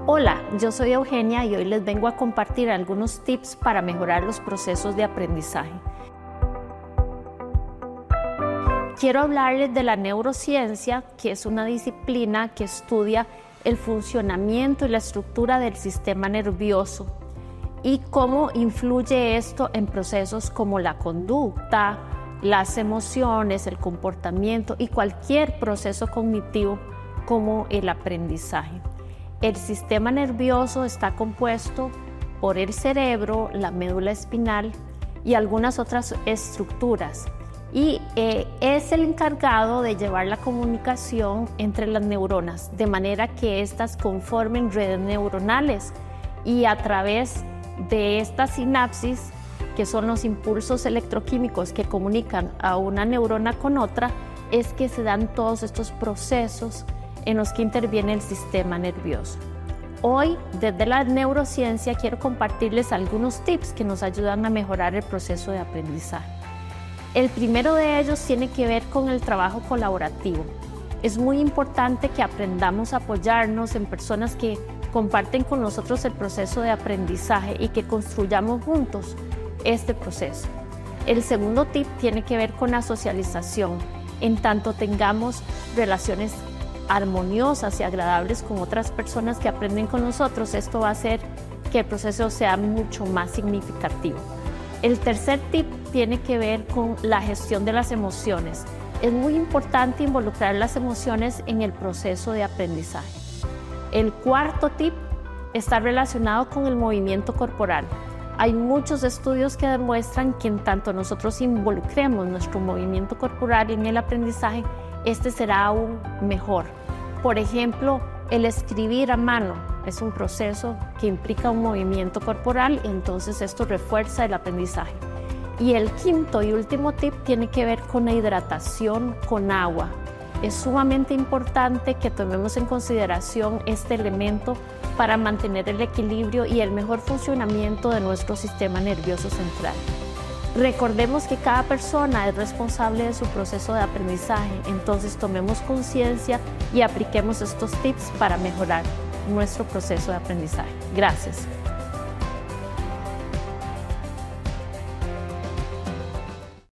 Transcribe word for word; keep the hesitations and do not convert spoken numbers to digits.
Hola, yo soy Eugenia y hoy les vengo a compartir algunos tips para mejorar los procesos de aprendizaje. Quiero hablarles de la neurociencia, que es una disciplina que estudia el funcionamiento y la estructura del sistema nervioso y cómo influye esto en procesos como la conducta, las emociones, el comportamiento y cualquier proceso cognitivo como el aprendizaje. El sistema nervioso está compuesto por el cerebro, la médula espinal y algunas otras estructuras y eh, es el encargado de llevar la comunicación entre las neuronas de manera que éstas conformen redes neuronales y a través de esta sinapsis, que son los impulsos electroquímicos que comunican a una neurona con otra, es que se dan todos estos procesos en los que interviene el sistema nervioso. Hoy, desde la neurociencia, quiero compartirles algunos tips que nos ayudan a mejorar el proceso de aprendizaje. El primero de ellos tiene que ver con el trabajo colaborativo. Es muy importante que aprendamos a apoyarnos en personas que comparten con nosotros el proceso de aprendizaje y que construyamos juntos este proceso. El segundo tip tiene que ver con la socialización. En tanto tengamos relaciones armoniosas y agradables con otras personas que aprenden con nosotros, esto va a hacer que el proceso sea mucho más significativo. El tercer tip tiene que ver con la gestión de las emociones. Es muy importante involucrar las emociones en el proceso de aprendizaje. El cuarto tip está relacionado con el movimiento corporal. Hay muchos estudios que demuestran que en tanto nosotros involucremos nuestro movimiento corporal en el aprendizaje, este será aún mejor. Por ejemplo, el escribir a mano es un proceso que implica un movimiento corporal, entonces esto refuerza el aprendizaje. Y el quinto y último tip tiene que ver con la hidratación con agua. Es sumamente importante que tomemos en consideración este elemento para mantener el equilibrio y el mejor funcionamiento de nuestro sistema nervioso central. Recordemos que cada persona es responsable de su proceso de aprendizaje, entonces tomemos conciencia y apliquemos estos tips para mejorar nuestro proceso de aprendizaje. Gracias.